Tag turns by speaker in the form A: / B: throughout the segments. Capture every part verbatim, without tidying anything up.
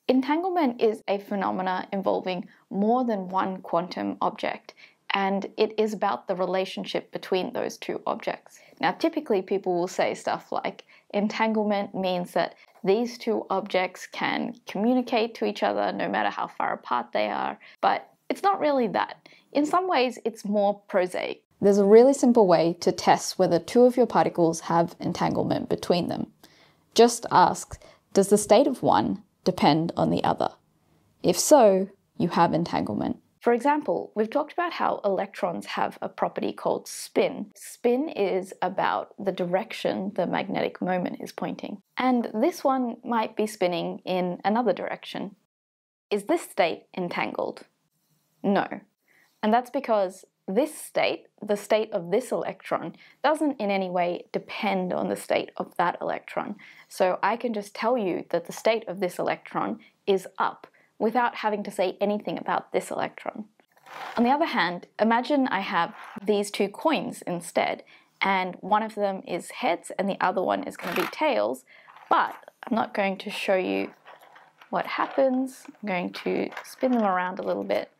A: Entanglement is a phenomena involving more than one quantum object, and it is about the relationship between those two objects. Now, typically people will say stuff like, entanglement means that these two objects can communicate to each other no matter how far apart they are, but it's not really that. In some ways, it's more prosaic. There's a really simple way to test whether two of your particles have entanglement between them. Just ask, does the state of one depend on the other? If so, you have entanglement. For example, we've talked about how electrons have a property called spin. Spin is about the direction the magnetic moment is pointing. And this one might be spinning in another direction. Is this state entangled? No. And that's because this state, the state of this electron, doesn't in any way depend on the state of that electron. So I can just tell you that the state of this electron is up without having to say anything about this electron. On the other hand, imagine I have these two coins instead, and one of them is heads and the other one is going to be tails, but I'm not going to show you what happens. I'm going to spin them around a little bit,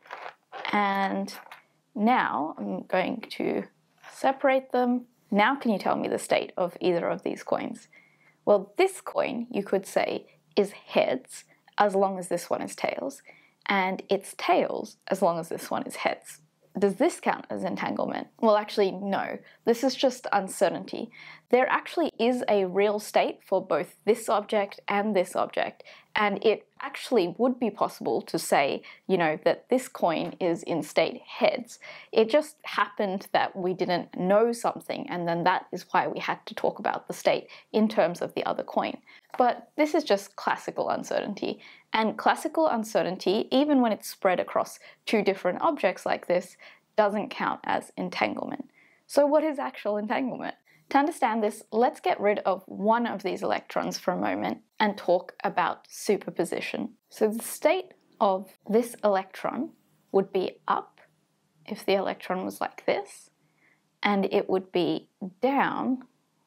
A: and now I'm going to separate them. Now can you tell me the state of either of these coins? Well, this coin, you could say, is heads as long as this one is tails, and it's tails as long as this one is heads. Does this count as entanglement? Well, actually, no. This is just uncertainty. There actually is a real state for both this object and this object, and it actually would be possible to say, you know, that this coin is in state heads. It just happened that we didn't know something, and then that is why we had to talk about the state in terms of the other coin. But this is just classical uncertainty. And classical uncertainty, even when it's spread across two different objects like this, doesn't count as entanglement. So what is actual entanglement? To understand this, let's get rid of one of these electrons for a moment and talk about superposition. So the state of this electron would be up if the electron was like this, and it would be down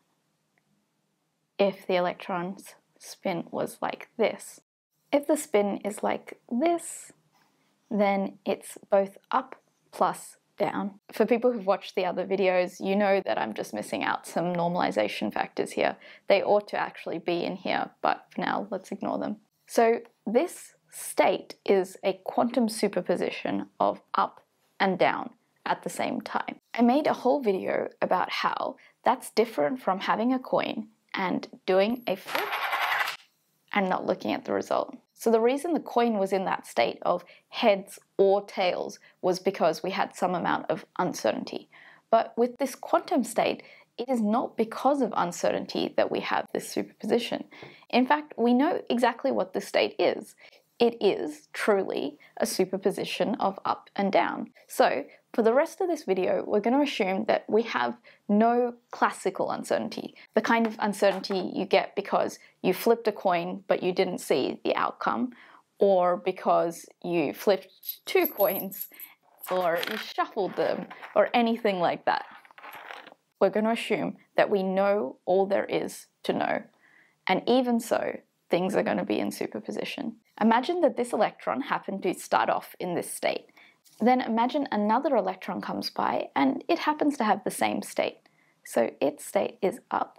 A: if the electron's spin was like this. If the spin is like this, then it's both up plus down. For people who've watched the other videos, you know that I'm just missing out some normalization factors here. They ought to actually be in here, but for now, let's ignore them. So this state is a quantum superposition of up and down at the same time. I made a whole video about how that's different from having a coin and doing a flip and not looking at the result. So the reason the coin was in that state of heads or tails was because we had some amount of uncertainty. But with this quantum state, it is not because of uncertainty that we have this superposition. In fact, we know exactly what this state is. It is truly a superposition of up and down. So for the rest of this video, we're going to assume that we have no classical uncertainty, the kind of uncertainty you get because you flipped a coin but you didn't see the outcome, or because you flipped two coins, or you shuffled them, or anything like that. We're going to assume that we know all there is to know, and even so, things are going to be in superposition. Imagine that this electron happened to start off in this state. Then imagine another electron comes by and it happens to have the same state. So its state is up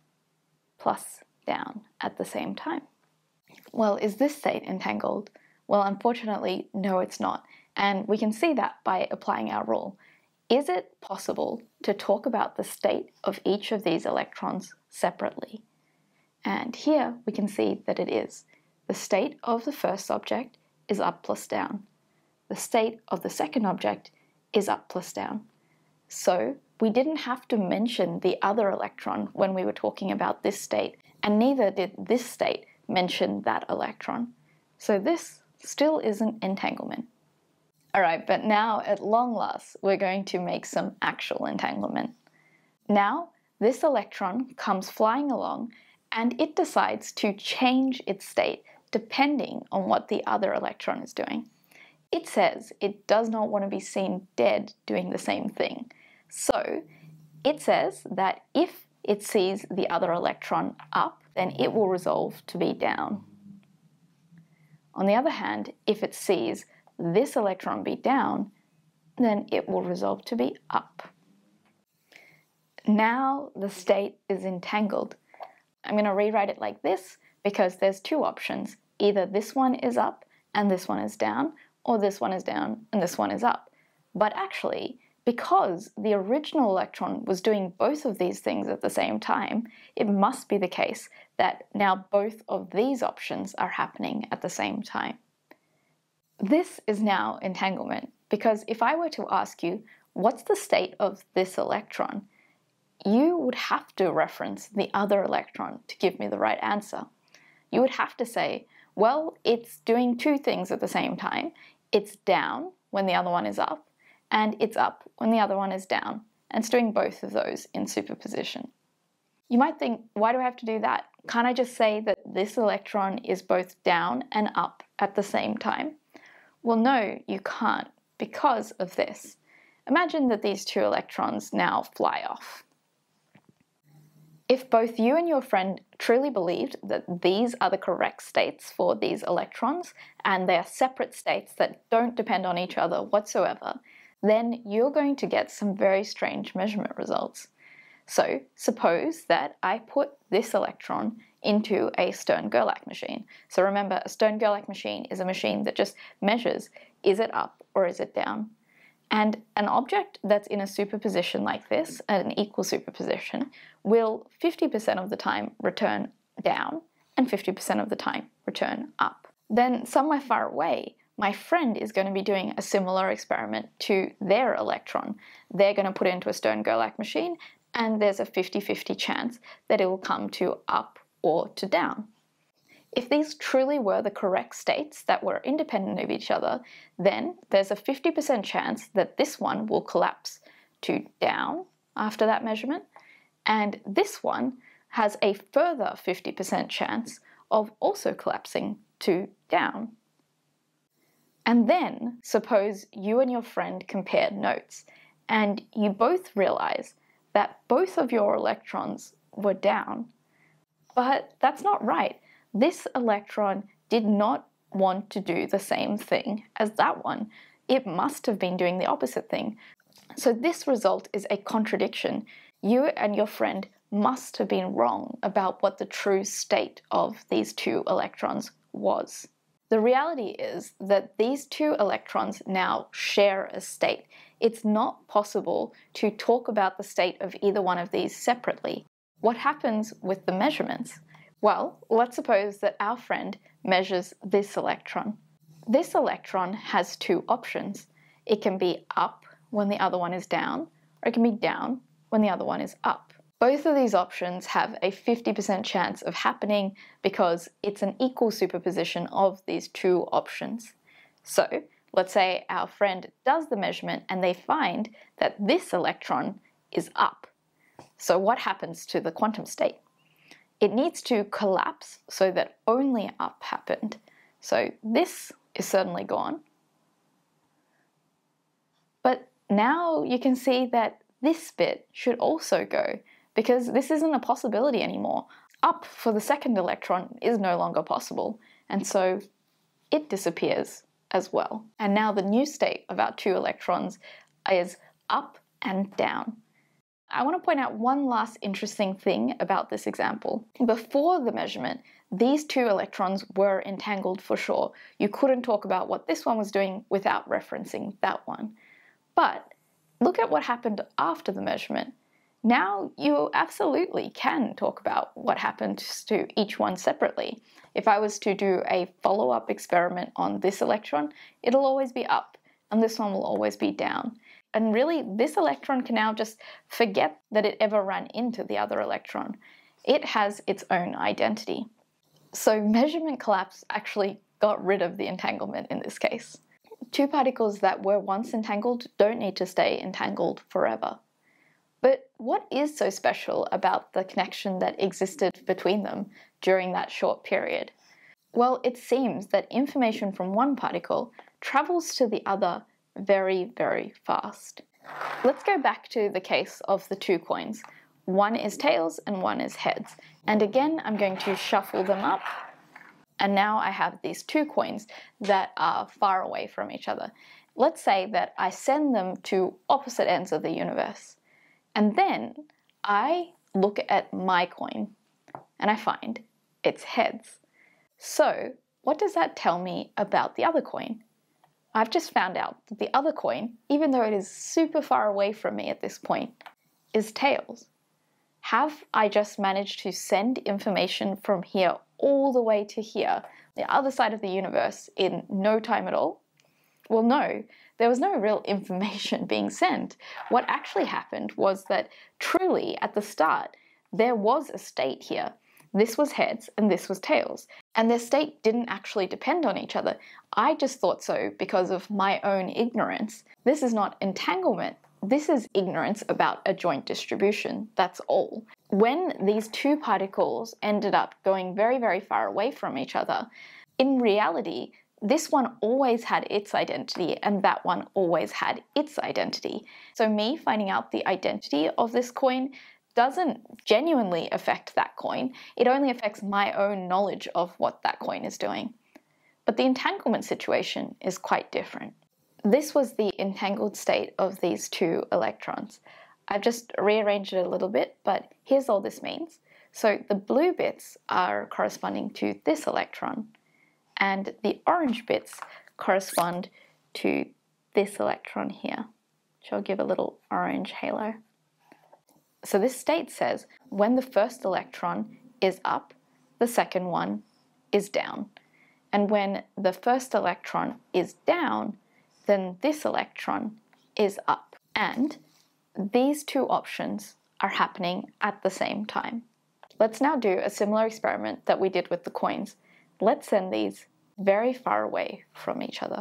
A: plus down at the same time. Well, is this state entangled? Well, unfortunately, no, it's not. And we can see that by applying our rule. Is it possible to talk about the state of each of these electrons separately? And here we can see that it is. The state of the first object is up plus down. The state of the second object is up plus down. So we didn't have to mention the other electron when we were talking about this state, and neither did this state mention that electron. So this still isn't entanglement. All right, but now at long last, we're going to make some actual entanglement. Now, this electron comes flying along and it decides to change its state depending on what the other electron is doing. It says it does not want to be seen dead doing the same thing. So it says that if it sees the other electron up, then it will resolve to be down. On the other hand, if it sees this electron be down, then it will resolve to be up. Now the state is entangled. I'm going to rewrite it like this because there's two options. Either this one is up and this one is down, or this one is down and this one is up. But actually, because the original electron was doing both of these things at the same time, it must be the case that now both of these options are happening at the same time. This is now entanglement, because if I were to ask you, what's the state of this electron? You would have to reference the other electron to give me the right answer. You would have to say, well, it's doing two things at the same time. It's down when the other one is up, and it's up when the other one is down, and it's doing both of those in superposition. You might think, why do I have to do that? Can't I just say that this electron is both down and up at the same time? Well, no, you can't, because of this. Imagine that these two electrons now fly off. If both you and your friend truly believed that these are the correct states for these electrons, and they are separate states that don't depend on each other whatsoever, then you're going to get some very strange measurement results. So suppose that I put this electron into a Stern-Gerlach machine. So remember, a Stern-Gerlach machine is a machine that just measures, is it up or is it down? And an object that's in a superposition like this, an equal superposition, will fifty percent of the time return down and fifty percent of the time return up. Then somewhere far away, my friend is going to be doing a similar experiment to their electron. They're going to put it into a Stern-Gerlach machine, and there's a fifty fifty chance that it will come to up or to down. If these truly were the correct states that were independent of each other, then there's a fifty percent chance that this one will collapse to down after that measurement, and this one has a further fifty percent chance of also collapsing to down. And then suppose you and your friend compared notes, and you both realize that both of your electrons were down. But that's not right. This electron did not want to do the same thing as that one. It must have been doing the opposite thing. So this result is a contradiction. You and your friend must have been wrong about what the true state of these two electrons was. The reality is that these two electrons now share a state. It's not possible to talk about the state of either one of these separately. What happens with the measurements? Well, let's suppose that our friend measures this electron. This electron has two options. It can be up when the other one is down, or it can be down when the other one is up. Both of these options have a fifty percent chance of happening because it's an equal superposition of these two options. So let's say our friend does the measurement and they find that this electron is up. So what happens to the quantum state? It needs to collapse so that only up happened. So this is certainly gone. But now you can see that this bit should also go, because this isn't a possibility anymore. Up for the second electron is no longer possible, and so it disappears as well. And now the new state of our two electrons is up and down. I want to point out one last interesting thing about this example. Before the measurement, these two electrons were entangled for sure. You couldn't talk about what this one was doing without referencing that one. But look at what happened after the measurement. Now you absolutely can talk about what happened to each one separately. If I was to do a follow-up experiment on this electron, it'll always be up, and this one will always be down. And really, this electron can now just forget that it ever ran into the other electron. It has its own identity. So measurement collapse actually got rid of the entanglement in this case. Two particles that were once entangled don't need to stay entangled forever. But what is so special about the connection that existed between them during that short period? Well, it seems that information from one particle travels to the other very, very fast. Let's go back to the case of the two coins. One is tails and one is heads. And again, I'm going to shuffle them up. And now I have these two coins that are far away from each other. Let's say that I send them to opposite ends of the universe. And then I look at my coin and I find it's heads. So what does that tell me about the other coin? I've just found out that the other coin, even though it is super far away from me at this point, is tails. Have I just managed to send information from here all the way to here, the other side of the universe, in no time at all? Well, no, there was no real information being sent. What actually happened was that truly at the start, there was a state here. This was heads and this was tails, and their state didn't actually depend on each other. I just thought so because of my own ignorance. This is not entanglement. This is ignorance about a joint distribution, that's all. When these two particles ended up going very, very far away from each other, in reality, this one always had its identity and that one always had its identity. So me finding out the identity of this coin doesn't genuinely affect that coin. It only affects my own knowledge of what that coin is doing. But the entanglement situation is quite different. This was the entangled state of these two electrons. I've just rearranged it a little bit, but here's all this means. So the blue bits are corresponding to this electron, and the orange bits correspond to this electron here, which I'll give a little orange halo. So this state says when the first electron is up, the second one is down. And when the first electron is down, then this electron is up. And these two options are happening at the same time. Let's now do a similar experiment that we did with the coins. Let's send these very far away from each other.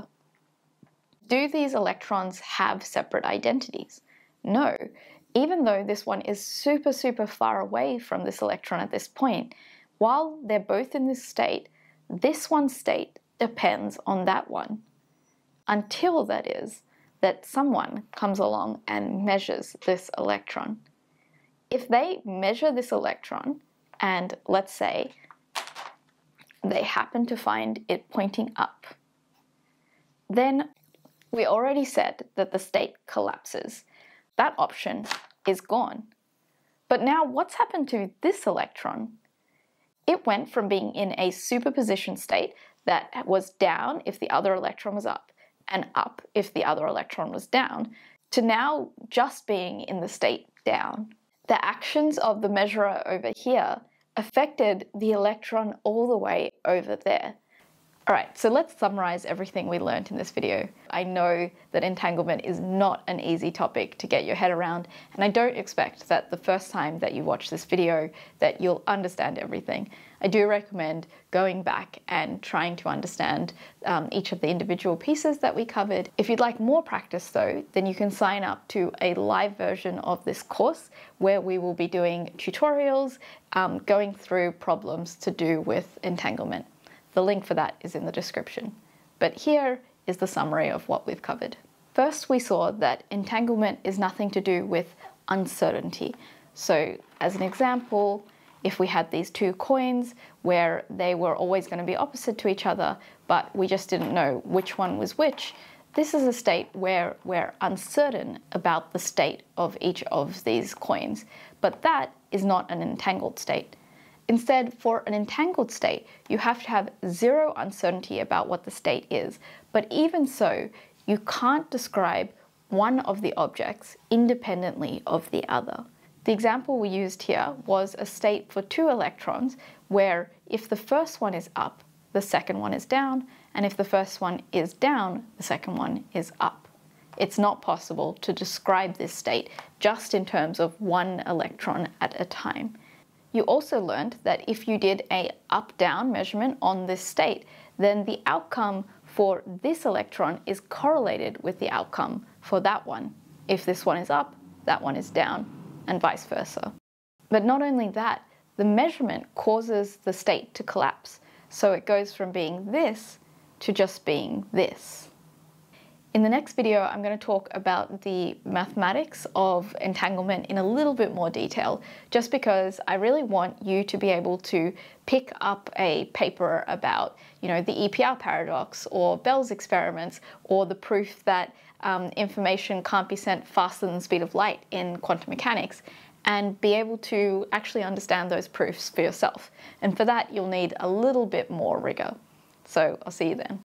A: Do these electrons have separate identities? No. Even though this one is super, super far away from this electron at this point, while they're both in this state, this one's state depends on that one. Until, that is, that someone comes along and measures this electron. If they measure this electron, and let's say they happen to find it pointing up, then we already said that the state collapses. That option is gone. But now what's happened to this electron? It went from being in a superposition state that was down if the other electron was up, and up if the other electron was down, to now just being in the state down. The actions of the measurer over here affected the electron all the way over there. Alright, so let's summarize everything we learned in this video. I know that entanglement is not an easy topic to get your head around, and I don't expect that the first time that you watch this video that you'll understand everything. I do recommend going back and trying to understand um, each of the individual pieces that we covered. If you'd like more practice though, then you can sign up to a live version of this course where we will be doing tutorials, um, going through problems to do with entanglement. The link for that is in the description. But here is the summary of what we've covered. First, we saw that entanglement is nothing to do with uncertainty. So as an example, if we had these two coins where they were always going to be opposite to each other, but we just didn't know which one was which, this is a state where we're uncertain about the state of each of these coins. But that is not an entangled state. Instead, for an entangled state, you have to have zero uncertainty about what the state is. But even so, you can't describe one of the objects independently of the other. The example we used here was a state for two electrons where if the first one is up, the second one is down, and if the first one is down, the second one is up. It's not possible to describe this state just in terms of one electron at a time. You also learned that if you did a up-down measurement on this state, then the outcome for this electron is correlated with the outcome for that one. If this one is up, that one is down, and vice versa. But not only that, the measurement causes the state to collapse, so it goes from being this to just being this. In the next video, I'm going to talk about the mathematics of entanglement in a little bit more detail, just because I really want you to be able to pick up a paper about, you know, the E P R paradox or Bell's experiments or the proof that um, information can't be sent faster than the speed of light in quantum mechanics, and be able to actually understand those proofs for yourself. And for that, you'll need a little bit more rigor. So I'll see you then.